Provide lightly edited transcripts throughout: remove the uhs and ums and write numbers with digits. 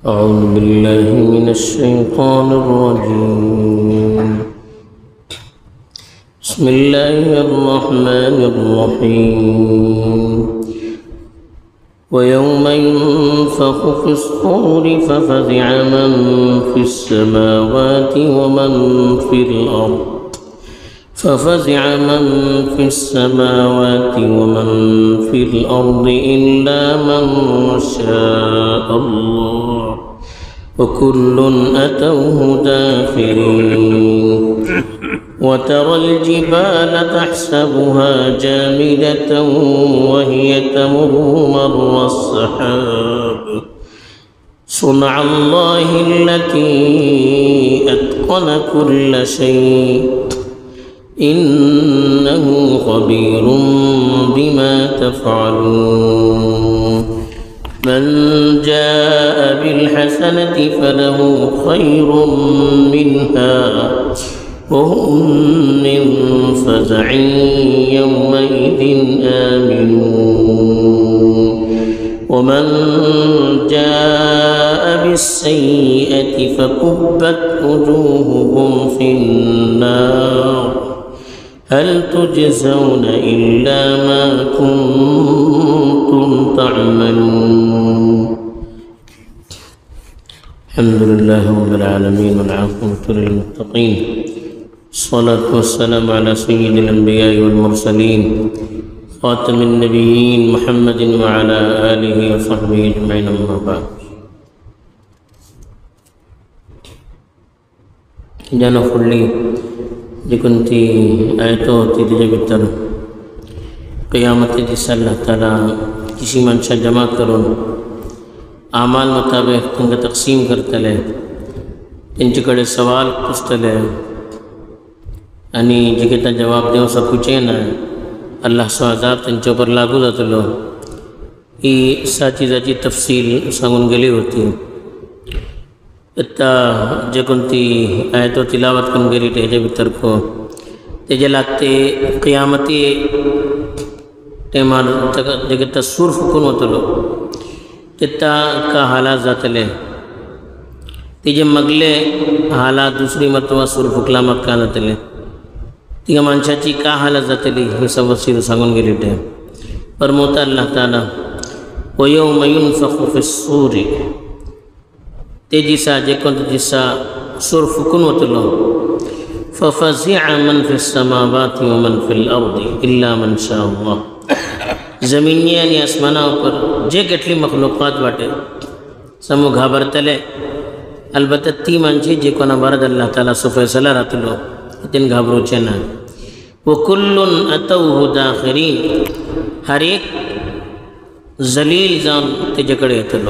أعوذ بالله من الشيطان الرجيم. بسم الله الرحمن الرحيم. ويوم ينفخ في الصور ففزع من في السماوات ومن في الأرض إلا من شاء الله وكل أتوه داخرين. وترى الجبال تحسبها جامدة وهي تمر مر السحاب صنع الله التي أتقن كل شيء إنه خبير بما تفعلون. من جاء بالحسنة فله خير منها وهم من فزع يومئذ آمنون. ومن جاء بالسيئة فكبت وجوههم في النار هل تجزون إلا ما كنتم تعملون. الحمد لله رب العالمين والعاقبة للمتقين. الصلاة والسلام على سيد الأنبياء والمرسلين خاتم النبيين محمد وعلى آله وصحبه أجمعين. أما بعد. جانا فلی جکنتی آیتوں تیجے بتر قیامت جس اللہ تعالیٰ کسی منشا جمع کرون اعمال مطابق تنگا تقسیم کرتلے تنچکڑے سوال پوچھتلے आणि जिकेता जवाब देव सकुचे ना अल्लाह सो अजाब त्यांच्या पर लागू जातलो ही साची तफसील सांगून गेली होती. आता जे कोणती आयतो तिलावत करून गेली त्याच्या भितर को तेजे लागते क़ियामती टेमार जगता सूर फुकून वतलो तेता का हालात जातले तेजे मगले हालात दुसरी मर्तबा सूर फुकला मक्का जातले तिका माणसाची का हालत जातली हे सवसीर सांगून गेली ते पर मोता अल्लाह ताला वयौम युनफखु फिस्सूरी ते दिसा जे कोणते दिसा सूर फुकून वतलो फफज़िअ मन फिस्समावाति व मन फिल अर्दि इल्ला मन शा अल्लाह. जमिनी आणि आसमाना पर जे કેટલી મખલુકાત વાटे समूह घाबरतले अलबत्ता ती माणसे जे कोणा बरद अल्लाह ताला सो फैसला रातलो तीन घाबरूचे ना. वकुल्लुन अतौहु दाखिरीन हर एक जलील जाऊन त्याच्याकडे येतलो.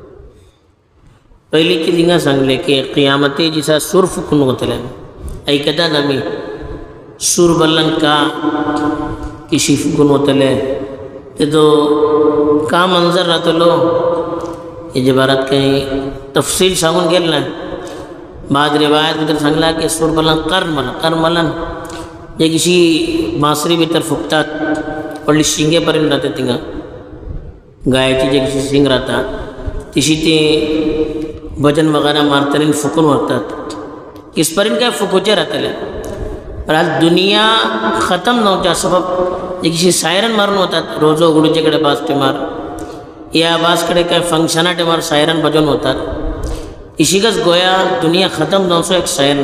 पहिली की दिंगा सांगले की क़ियामते जिसा सूर फुकून वतले ऐकतात आम्ही सूर बल्लन का किशी फुकून वतले ते तो का मंजर राहतलो हे जे बारात काही तफसील सांगून गेल ना. बाद रिवायत भीतर सांगला की सूर बल्लन कर्मलन जे किसी बासरी भीतर फुकतात पडली शिंगेपर्यंत राहते तिंगा गायची जे किसी शिंग राहतात तिशी ते भजन वगैरे मारताना फुकून वागतात किसपर्यंत काय फुकूचे राहतले. पण आज दुनिया खतम नव्हत्या सबब जे किसी सायरन मारून होतात रोजो उघडूचेकडे बास टेमार या बासकडे काय फंक्शना टेमार सायरन भजन होतात इशिकच गोया दुनिया खतम नवसो एक सायरन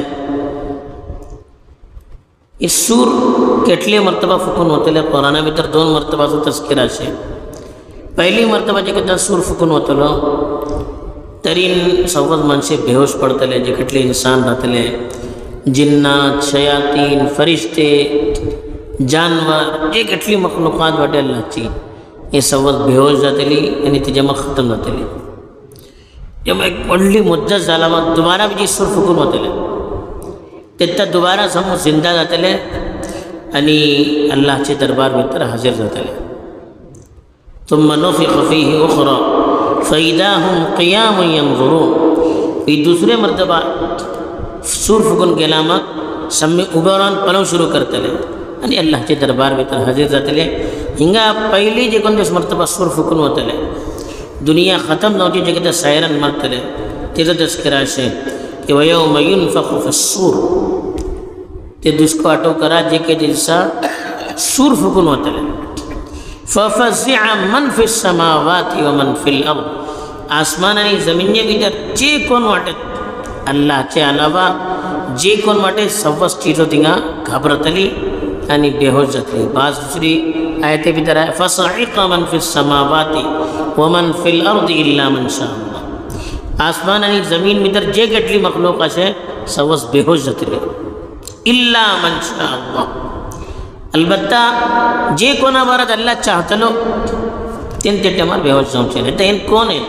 इस सूर केटली मर्तबा फुकून होतले कुराना भितर 2 मर्तबाचो तस्कीर आसे. पहिली मर्तबा जे केदा सूर फुकून होतलो तरीन सवज माणसे बेहोश पडतले जे केटले इंसान राहतले जिन्नात शयातीन फरिश्ते जानवर जे केटली मखलुकात वाटे अल्लाहची हे सवज बेहोश जातली आणि ती जमा खतम जातली. जेव्हा एक व्हडली मुद्दत झाला मग दुबारा जी सूर फुकून होतले तेत्ता दुबारा समोर जिंदा जातले आणि अल्लाहचे दरबार भितर हाजीर जातले. थुम्म नुफिख़ फ़ीहि उख़रा फ़इज़ा हुम क़ियामुन यंज़ुरून. ही दुसरे मर्तबा सूर फुकून गेला मग सम्मी उभं राहून पळव सुरू करतले आणि अल्लाहचे दरबार भितर हाजीर जातले. हिंगा पहिली जे कोणते मर्तबा सूर फुकून वतले دنیا ختم نہ ہوتی جگہ سائرن مرتلے تیزا تذکرہ سے کہ وَيَوْمَ يُنْفَخُ فِي الصُّورِ تے دس کو اٹو کرا جے کے جلسا سور فکن ہوتلے فَفَزِعَ مَنْ فِي السَّمَاوَاتِ وَمَنْ فِي الْأَرْضِ آسمانانی زمینی بیدر جے کون واٹت اللہ چے علاوہ جے کون واٹے سوس چیزوں دنگا گھبرتلی یعنی بے حجتلی. بعض دوسری آیتیں بیدر آئے فَصَعِقَ مَنْ فِي السَّمَاوَاتِ وَمَنْ فِي الْأَرْضِ إِلَّا مَنْ شَاءَ اللَّهُ آسمانانی زمین بیدر جے گٹلی مخلوق سے سوس بے حجتلی اِلَّا مَنْ شَاءَ اللَّهُ البتہ جے کونا بارد اللہ چاہتا لو تین تیٹے ہمار بے حج سمجھے نہیں تو ان کون ہے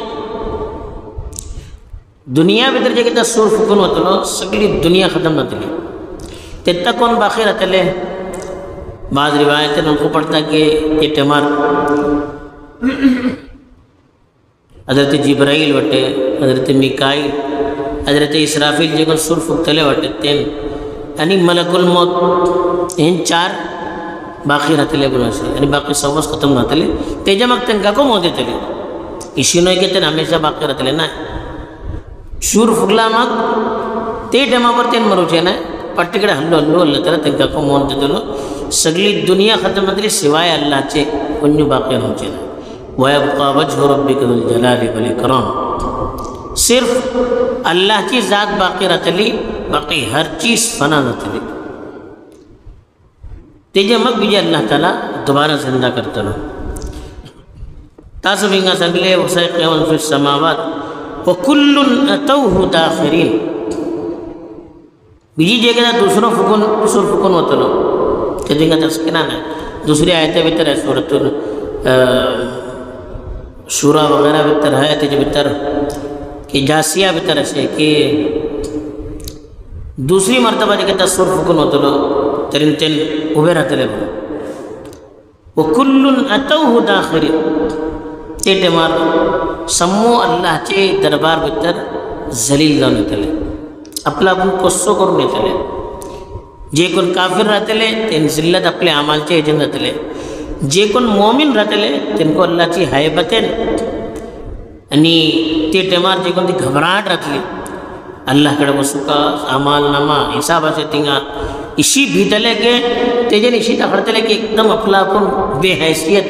دنیا بیدر جے کہتا سور فکن ہوتا لو سگلی دنیا ختم نہ تلی تیتا کون باقی رہتا لے بعض روایتیں ان کو پڑھتا کہ تیٹے ہمار حضرت جبرائیل وٹے حضرت میکائیل حضرت اسرافیل جے کون سور فکتلے وٹے تین یعنی ملک الموت ان چار باقی رہتے لے گناہ سے یعنی باقی سوس ختم نہ تلے تیجا مکتن کا کو موتے تلے اسی نوئی کہتے ہیں ہمیشہ باقی رہتے لے نا شور فکلا مک تے ڈیما پر تین مروچے نا پٹکڑ ہلو ہلو اللہ تعالیٰ تنکا کو موتے تلو سگلی دنیا ختم نہ تلے سوائے اللہ چے انیو باقی روچے نا وَيَبْقَى وَجْهُ رَبِّكَ ذُو الْجَلَالِ وَالْإِكْرَامِ صرف اللہ کی ذات باقی رہتے لی باقی ہر چیز فنا رہتے لی تیجا مک بھی اللہ تعالیٰ دوبارہ زندہ کرتا لو تاسو بینگا سنگلے وَسَيْقِ وَنْ فِي السَّمَاوَاتِ وَكُلٌّ أَتَوْهُ دَاخِرِينَ بیجی جے گا دوسروں سور فکن ہوتا لو کہ دینگا تذکرہ نا دوسری آیتیں بہتر ہے سورت شورا وغیرہ بہتر ہے تیجا بہتر کہ جاسیہ بہتر ہے کہ دوسری مرتبہ جے کہتا سور فکن ہوتا لو ترین تین اوبے رہتے لے بھو وَكُلٌّ أَتَوْهُ دَاخِرِينَ تیٹے مار سمو اللہ چے دربار بہتر ذلیل لانے تلے اپلا اپن قصو کرنے تلے جے کن کافر رہتے لے تین ذلت اپنے عمال چے جن رہتے لے جے کن مومن رہتے لے تین کو اللہ چی حیبتیں یعنی تیٹے مار جے کن دی گھبراہٹ رہتے لے اللہ کڑا وسکا عمال نما حسابہ سے تنگا اسی بھیتلے کے تیجن اسی تخڑتے لے کہ ایک دم اپلا اپن بے حیثیت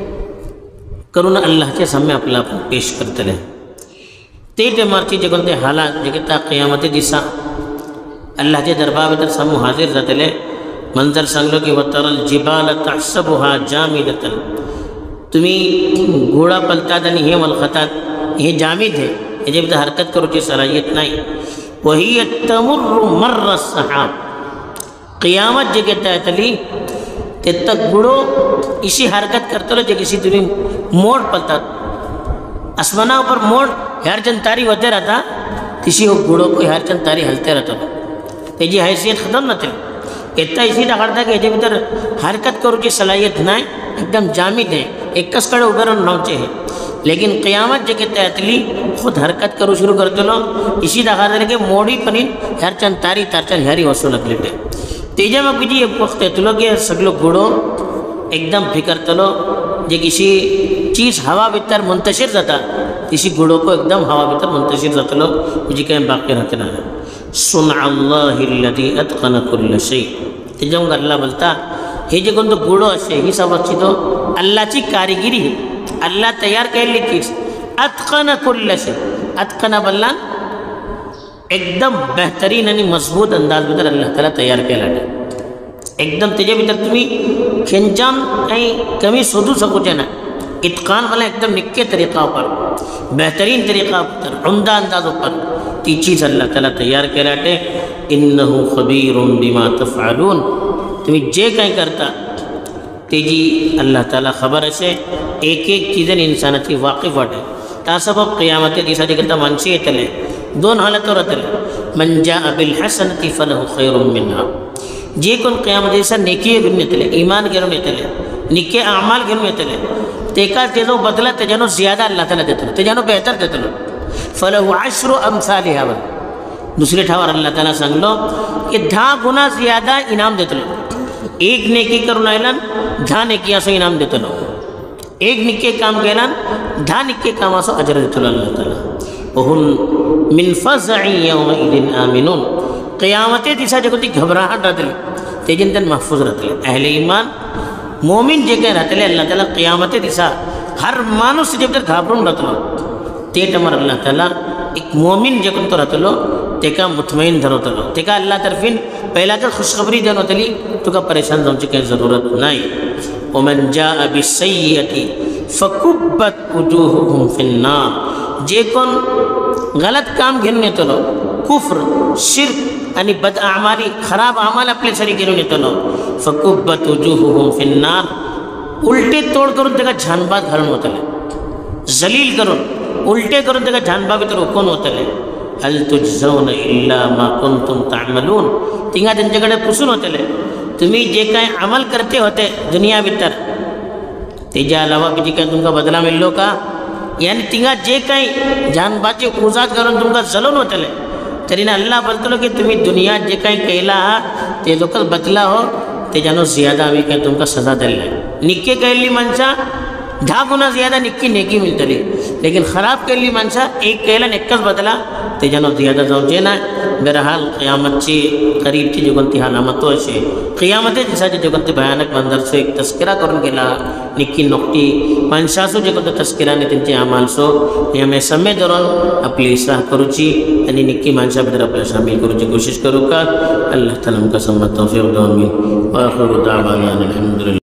کرونا اللہ کے سامنے اپلا اپن پیش کرتے لے تیٹے مارچی جگن تے حالات جگتا قیامت دیسا اللہ کے دربار در سامو حاضر رہتے لے منظر سنگلو کی وَتَرَ الْجِبَالَ تَحْسَبُهَا جَامِدَةً تمہیں گھوڑا پلتا دنی ہے والخطات یہ جامد ہے یہ جب حرکت کرو چی صلاحیت نہیں وَهِيَ تَمُرُّ مَرَّ السَّحَابِ قیامت جگتا ہے تلی تے تک گھوڑو اسی حرکت کرتا لو جے کسی تمہیں موڑ پلتا اسمانہ اوپر موڑ ہر چند تاری ہوتے رہتا کسی ہو گھوڑوں کو ہر چند تاری ہلتے رہتا تیجی حیثیت ختم نہ تھی اتنا اسی طرح کرتا کہ جب ادھر حرکت کرو کی صلاحیت نہ ایک دم جامد ہے ایک کس کڑے اوپر نوچے ہیں لیکن قیامت جو کہتا ہے تلی خود حرکت کرو شروع کرتے لو اسی طرح کرتا کہ موڑی پنین ہر چند تاری تارچن ہری وصو لگلیٹے تیجا میں کچھ یہ وقت ہے تلو کہ سگلو گھوڑو ایک دم پھکر تلو جو کسی چیز ہوا بتر منتشر رہتا کسی گھوڑوں کو ایک دم ہوا بتر منتشر رہتا لو مجھے کہیں باقی رہتے نہ سنع اللہ الذی اتقن کل شیء تیجا ہوں گا اللہ بلتا یہ جو تو گھوڑو اچھے ہی سب اچھی تو اللہ چی کاریگری ہے اللہ تیار کہہ لی چیز اتقن کل شیء اتقن بلان ایک دم بہترین یعنی مضبوط انداز بتر اللہ تعالیٰ تیار کہہ لاتا ایک دم تیجے بتر تمہیں کھنچان کہیں کمی سودو سکو چاہنا اتقان والا ایک دم نکے طریقہ پر بہترین طریقہ پر عمدہ اندازوں پر تی چیز اللہ تعالیٰ تیار کہہ لاتے انہو خبیر بما تفعلون تمہیں جے کہیں کرتا تیجی اللہ تعالیٰ خبر ہے ایک ایک چیزیں انسانتی واقف واٹے تا سبب قیامت دیسا جی کرتا منشی تلے دون حالتوں رہتے لے من جاء بالحسنتی فلہ خیر منہا جے کن قیامت دیسا نیکی گرنے تلے ایمان گرنے تلے نکے اعمال گرنے تلے تیکا تیزو بدلہ تجانو زیادہ اللہ تعالیٰ دیتا لو تجانو بہتر دیتا لو فلہ عشر امثالها بل دوسرے ٹھاور اللہ تعالیٰ سنگ لو کہ دھا گنا زیادہ انعام دیتا لو ایک نیکی کرنا اعلان دھا نیکیاں سے انعام دیتا لو एक निक्के काम केला 10 निक्के कामाचं अजर देतो अल्लाह ताला. वहुम मिन फज़इ यौमइदिन आमिनून. क़यामते दिसा जे कोणती घबराहट राहतली तेजेन त्यान महफूज राहतले. अहले ईमान मोमीन जे काही राहतले अल्लाह ताला क़यामते दिसा हर माणूस जे तर घाबरून राहतलो ते टायमार अल्लाह ताला एक मोमीन जे कोणतो राहतलो तेका मुतमईन धरवतलो. तेका अल्लाह तर्फीन पहिला तर खुशखबरी देऊन होतली तुका परेशान जावची काही जरूरत नाही. वमन जाअ बिस्सय्यति फकुब्बत वुजूहुहुम फिन्नार. जे कोण गलत काम घेऊन येतलो कुफ्र शिर्क आणि बद आमाली खराब आमाल आपल्या सरी घेऊन येतलो फकुब्बत वुजूहुहुम फिन्नार. उलटे तोड करून त्याला झानबाद घालून होतले जलील करून उलटे करून त्याला झानबा भितर ओकून होतले. हल तुजझौन इल्ला मा कुंतुम तामलून. तिंगा त्यांच्याकडे पुसून होतले तुम्ही जे काय अमल करते होते दुनिया भितर तेच्या अलावा किती काय तुमका बदला मिळलो का. यानी तिंगा जे काही जानबाचे उजात घालून तुमका जलून होतले तरी ना अल्लाह बोलतलो की तुम्ही दुनियात जे काही केला ते लोक बदला हो त्याच्यानं ज्यादा आम्ही काय तुमका सजा दिली. निक्के केलेली माणसा 10 गुना ज्यादा निक्की नेकी मिळतली लेकिन खराब केलेली माणसा एक केला एकच बदला त्याच्यानं ज्यादा जाऊचे ना. बहरहाल क़यामतची करीबची जे कोणती हालामतो असे क़यामते दिसाचे जे कोणते भयानक मंजरसो एक तस्करा करून गेला निक्की नोकटी माणसासो जे कोणतं तस्कराने त्यांचे अमालसो हे आम्ही समय धरून आपली इस्लाह करूची आणि निक्की माणसा भितर आपल्याला शामिल करूची कोशिश करू का. अल्लाह ताला आमकां समज तौफीक दो. आमीन. व आखिरु दावाना अनिल हम्दुलिल्लाह.